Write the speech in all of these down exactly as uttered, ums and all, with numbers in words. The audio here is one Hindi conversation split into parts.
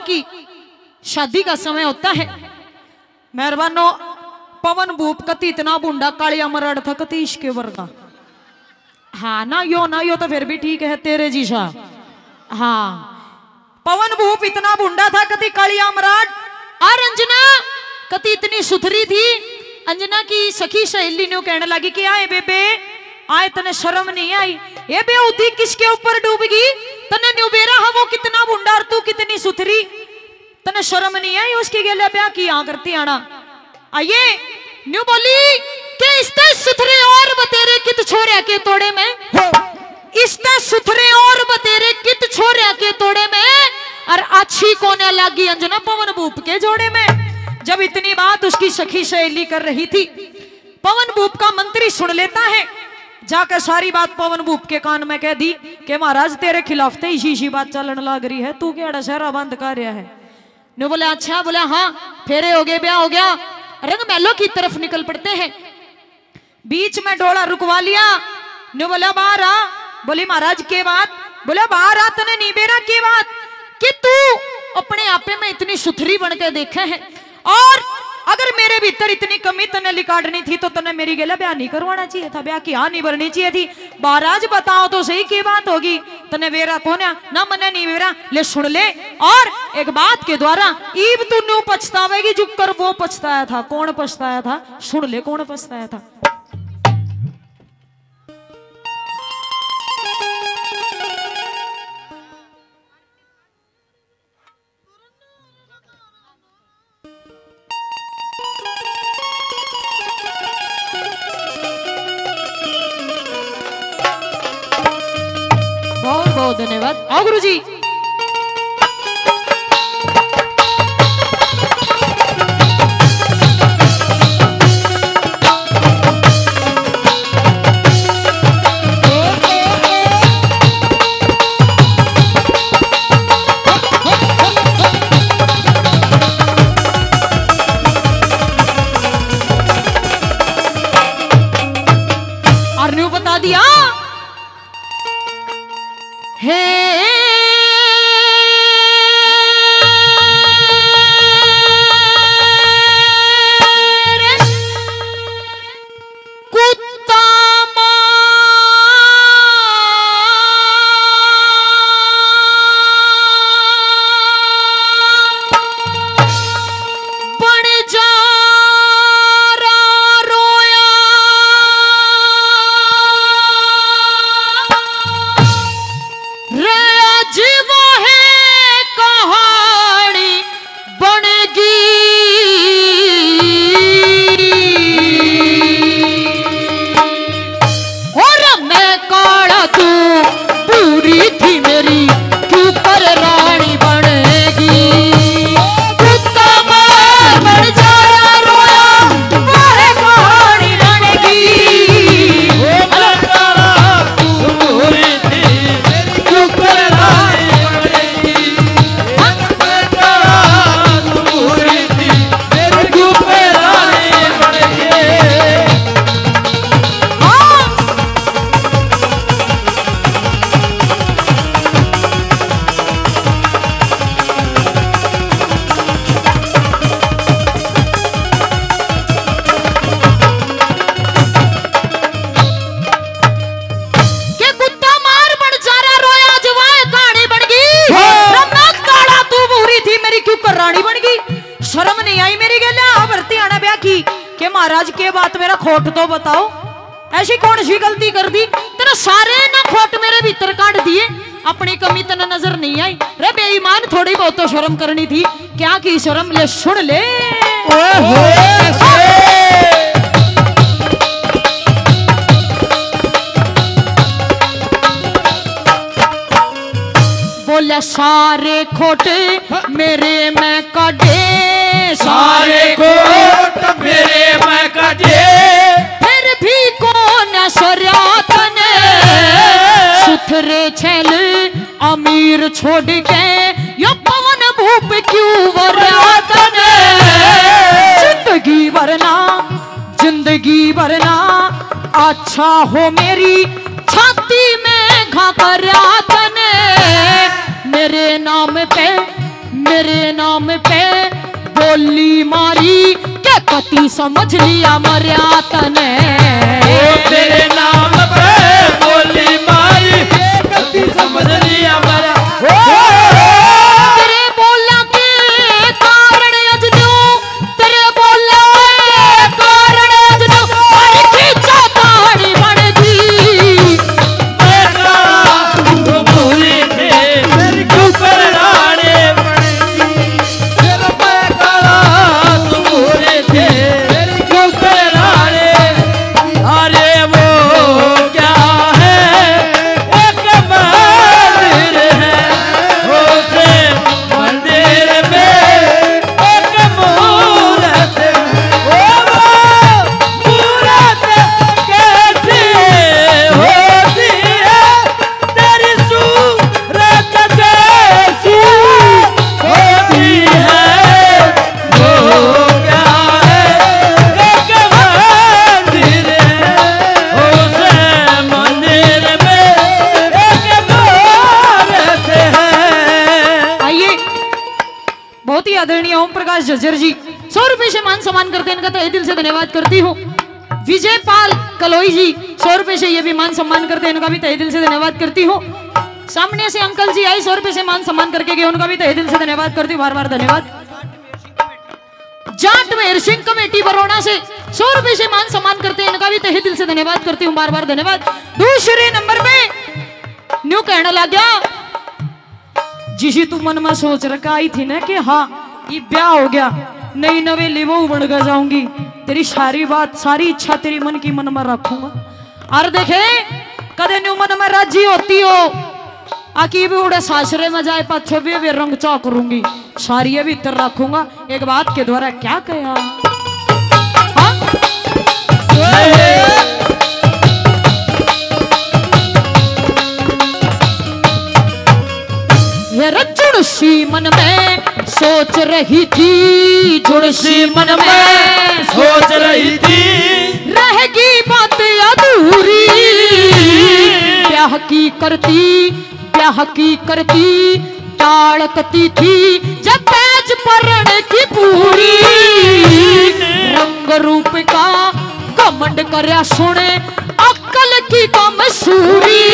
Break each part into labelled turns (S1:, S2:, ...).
S1: की शादी का समय होता है। मेहरबानो पवन भूप कति इतना बुंडा कालिया मराड़ था कति इसके वर्गा। हाँ ना यो ना यो तो फिर भी ठीक है तेरे जीशा। हाँ पवन भूप इतना बुंडा था कति कालिया मराड़। और अंजना कति इतनी सुथरी थी। अंजना की सखी सहेली ने कहने लगी कि आए बेबे आए तने शर्म नहीं आई। ये बेउदी किसके ऊपर डूबगी तने न्यूबेरा है वो कितना बुंडा और तू कितनी सुथरी तने शर्म नहीं आई। उसकी गेले ब्याह की यहाँ करती आना। आइए न्यू बोली के इसते सुथरे और बतेरे कित छोरे के तोड़े में इसते सुथरे और बतेरे कित छोरे के तोड़े में और अच्छी कोने लगी अंजना पवन भूप के जोड़े में। जब इतनी बात उसकी सखी सहेली कर रही थी पवन भूप का मंत्री सुन लेता है। जाकर सारी बात पवन भूप के कान में कह दी कि महाराज तेरे खिलाफ तो इसी इसी बात चलन लग रही है तू क्या दशहरा बंद कर रहा है। नु बोले अच्छा बोले हाँ फेरे हो गए ब्याह हो गया। रंग महलों की तरफ निकल पड़ते हैं। बीच में ढोला रुकवा लिया। नु बोला बाहर आ। बोली महाराज के बात बोले बाहर आ तने नहीं बेरा के बात कि तू अपने आपे में इतनी सुथरी बन के देखे है और अगर मेरे भीतर इतनी कमी तने लिकाटनी थी तो तने मेरी गेला ब्याह नहीं करवाना चाहिए था ब्याह की हाँ नहीं भरनी चाहिए थी। महाराज बताओ तो सही की बात होगी तने वेरा कौन है ना मने नहीं वेरा ले सुन ले और एक बात के द्वारा ईब तू न्यू पछतावेगी जो कर वो पछताया था। कौन पछताया था सुन ले कौन पछताया था। बहुत बहुत धन्यवाद। आओ गुरु जी। और न्यू बता दिया हे कुत्ता बन जा महाराज के बात मेरा खोट तो बताओ ऐसी कौन सी गलती कर दी तेरा सारे ना खोट मेरे भीतर काट दिए अपनी कमी तना नजर नहीं आई। रे बेईमान थोड़ी बहुत तो शर्म करनी थी क्या की शर्म ले सुन ले। बोले सारे खोटे मेरे में काटे
S2: सारे खोट मेरे में काटे
S1: फिर भी कौन सरियातन सुथरे छल अमीर छोड़ के यो पवन भूप क्यों वरातन। जिंदगी वरना जिंदगी वरना अच्छा हो मेरी छाती में घाकरातन मेरे नाम पे मेरे नाम पे बोली मारी के कति समझ लिया मर्या तने।
S2: तेरे नाम पे बोली मारी कति समझ लिया मर्या।
S1: तेरे बोला के कारण अज दो, तेरे बोला के कारण अज दो और खींचा कहानी बन गई।
S2: तो पूरी थे तेरी ऊपर राणे बनेगी। तेरा पैकारा तो पूरे थे तेरी ऊपर राणे। अरे वो क्या है एक मंदिर है, उसे मंदिर में एक मूरत है। वो मूरत कैसी होती है, तेरी सूरत जैसी होती है। वो क्या है एक मंदिर है, उसे मंदिर में एक मूरत है।
S1: आइए, बहुत ही आदरणीय ओम प्रकाश झज्जर जी सौ रुपए से मान सम्मान करते हैं, इनका तहे दिल से धन्यवाद करती हूँ। विजय पाल कलोई जी सौ रुपए से ये भी मान सम्मान करते हैं, इनका भी तहे दिल से धन्यवाद करती हूँ। सामने से अंकल जी आए सौ रुपए से मान सम्मान करके गए, उनका भी तहे दिल से धन्यवाद करती हूँ, बार बार धन्यवाद। जाट मेहर सिंह कमेटी बरौना से सौ रुपए से मान सम्मान करते हैं, इनका भी तहे दिल से धन्यवाद करती हूँ, बार बार धन्यवाद। दूसरे नंबर पे न्यू कहने लग गया, जिसी तू मन में सोच रखा आई थी ना कि हाँ ये ब्याह हो गया, नई नवेली वो बन कर जाऊंगी, तेरी सारी बात सारी इच्छा तेरी मन की मन में रखूंगा। और देखे कदे न्यू मन में राजी होती हो आकी भी उड़े सासरे में जाए पाछो भी, भी रंग चा करूंगी, सारी भी इतर रखूंगा। एक बात के द्वारा क्या कहा हाँ? ये जुड़सी मन में सोच रही थी, जुड़सी मन में
S2: सोच रही थी,
S1: रहेगी बात अधूरी। ब्याह की करती ब्याह की करती टाड़कती थी जब पैज परण की पूरी। रंग रूप का घमंड करया सुने अक्कल की कम सूरी।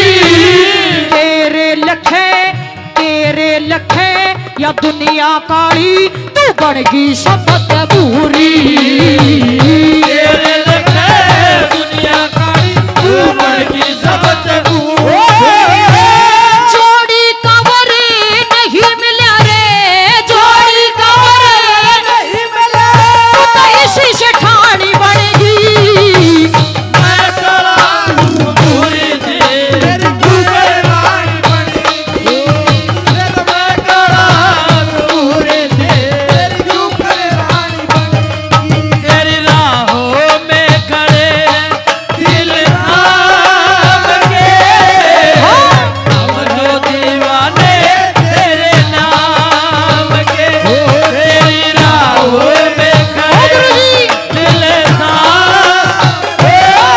S1: तेरे लखे तेरे लखे या दुनिया काली तू बनेगी शपथ पूरी।
S2: तेरे लखे दुनिया काली तू बनेगी शपथ पूरी।
S1: जोड़ी कंवर नहीं मिला रे, जोड़ी कंवर नहीं मिला, तू तो इसी से ठाणी बनेगी।
S2: मैं करा पूरी थी तेरी ऊपर रानी बनेगी। मैं करा पूरी थी तेरी ऊपर रानी बनेगी। तेरी राहों में खड़े दिल थाम के, हम जो दीवाने तेरे नाम के। तेरी राहों में खड़े दिल थाम के,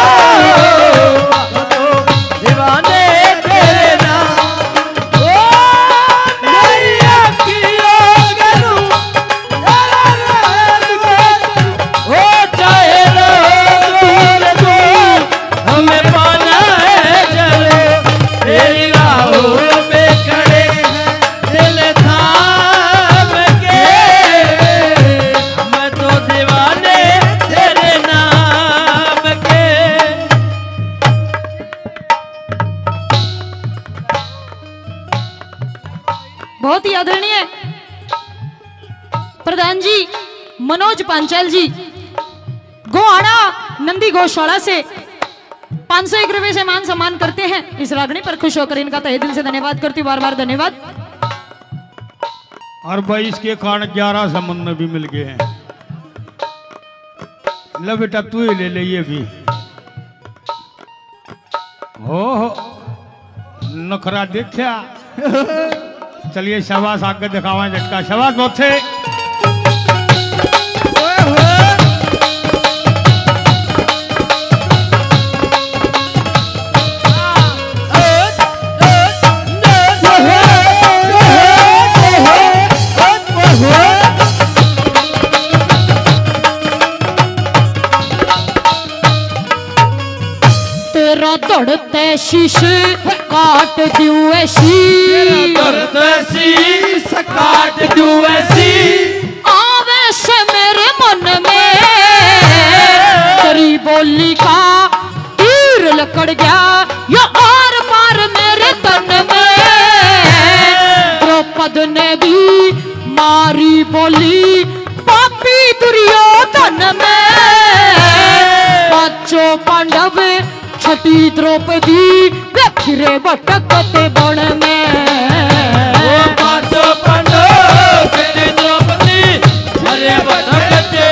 S2: दीवाने तेरे नाम। ओ मेरी अखियों के रूप ओ चाहे रोज दूर दूर हमें पाना है चलो। तेरी राहों पे खड़े हैं दिल थाम के, मैं तो दीवाने तेरे नाम के।
S1: बहुत ही आदरणीय प्रधान जी मनोज पांचाल जी गोहाना नंदी गौशाला से पांच सौ एक रुपए से मान सम्मान करते हैं। इस रागनी पर खुश होकर इनका तहे दिल से धन्यवाद करती हूँ, बार बार धन्यवाद।
S3: और बाईस के कारण ग्यारह संबंध भी मिल गए हैं। ले बेटा तू ही ले ले ये भी। हो हो नखरा देखा। चलिए शाबाश, आगे दिखावा झटका। शाबाश बहुत से।
S1: शीश काट दूं ऐसी
S2: दर्द शीश काट दूं ऐसी
S1: आवे से मेरे मन में तेरी बोली का तीर लकड़ गया या आर पार मेरे तन में द्रौपद ने भी मारी बोली पापी दुर्योधन में पांचों पांडव छठी द्रौपदी वे फिरे भटकते बन में
S2: पांचों पांडव छठी द्रौपदी फिरे भटकते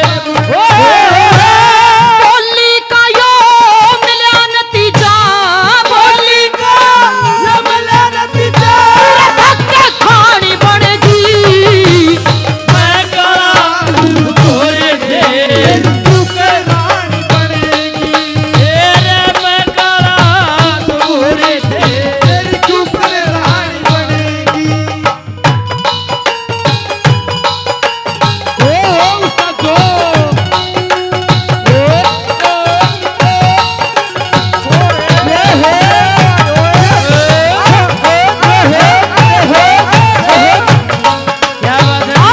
S1: बोली का यो मिला नतीजा बोली का
S2: यो मिला नतीजा
S1: धक्के खानी पड़ेगी
S2: मैं काला गोरे दे तू रानी बनेगी तेरे मैं काला गोरे दे तू रानी बनेगी ओ उस्ताद जो क्या बात है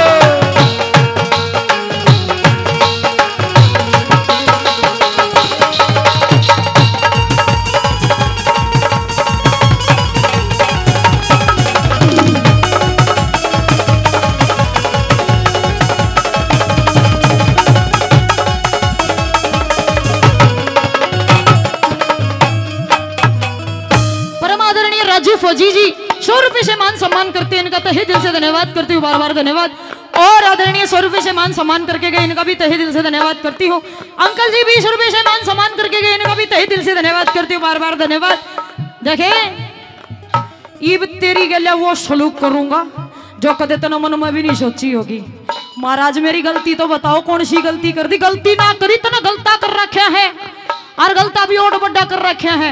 S1: परम आदरणीय राजू फौजी जी सौ रुपए से मान सम्मान करते हैं, इनका तहे दिल से धन्यवाद करती हूँ, बार बार धन्यवाद। और आदरणीय सौ रुपए से मान सम्मान करके गए, इनका भी तहे दिल से धन्यवाद करती हूँ। अंकल जी बीस रुपए से मान सम्मान करके गए, इनका भी तहे दिल से धन्यवाद करती हूँ, बार बार धन्यवाद। देखे ईब तेरी गल्या वो सलूक करूंगा जो कदे तन मन में भी नहीं सोची होगी। महाराज मेरी गलती तो बताओ, कौन सी गलती कर दी? गलती ना करी तो ना गलता कर रखा है, और गलता भी और बड़ा कर रखा है।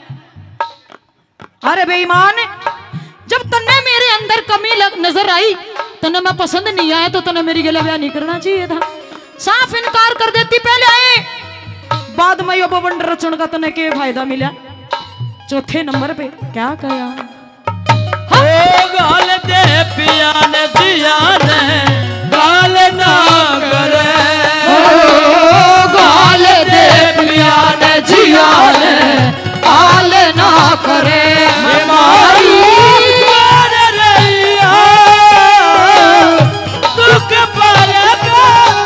S1: अरे बेईमान, जब तन्ने मेरे अंदर कमी लग नजर आई, तन्ने मैं पसंद नहीं आया तो तन्ने मेरी गले ब्याह नहीं करना चाहिए था। साफ इनकार कर देती पहले आए, बाद में यो बवंडर रचन का तन्ने के फायदा मिला। चौथे नंबर पे क्या कहा?
S2: ओ गाल दे पिया ने जिया ने गाल ना करे
S1: ओ गाल दे पिया ने जिया ने गाल ना करे
S2: बीमारी कर रही है दुख पाएगा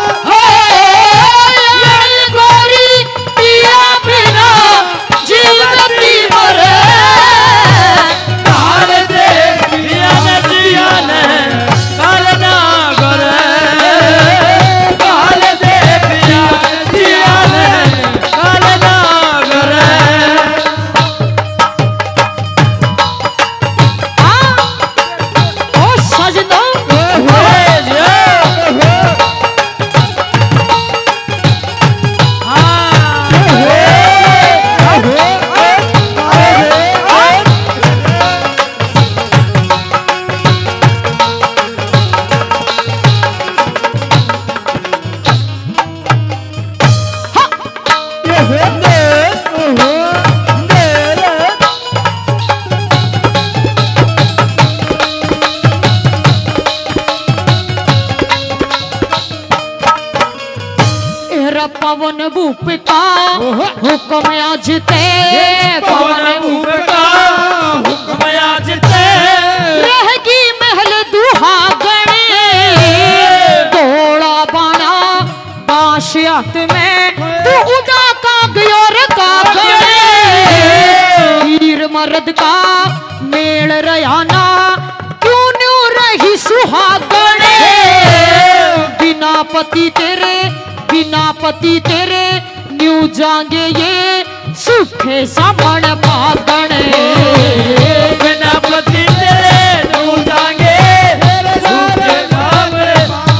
S1: ये गोरी पिया बिना जीवती मरे।
S2: गाल दे पिया ने जिया ने गाल ना करे गाल दे पिया जिया ने गाल ना करे
S1: ओ सजना पवन भूप का हुक्म आज ते
S2: पवन भूप का हुक्म आज ते
S1: रहेगी महल दुहागणे घोड़ा बाना बांस हाथ में तू उड़ा का गयोर का गणे वीर मर्द का मेल रयाना क्यों न्यू रही सुहागणे बिना पति तेरे बिना पति तेरे न्यू जाएंगे ये सुखे सामण पागणे
S2: बिना पति तेरे न्यू जाएंगे सुखे सामने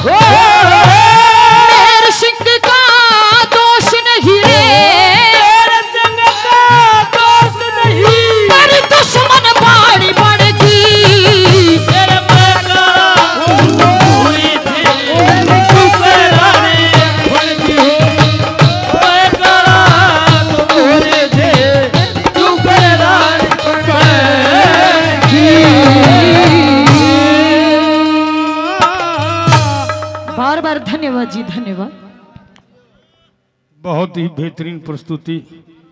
S1: मेरे सिंह का दोष नहीं रे
S2: तेरे संग का दोष नहीं
S1: तेरी दुश्मन बाड़ी पड़ेगी
S2: तेरे मैं काला हुई थी तू रानी बन गई मैं काला तू पूरे थे तू
S1: बार बार धन्यवाद जी, धन्यवाद।
S3: बहुत ही बेहतरीन प्रस्तुति।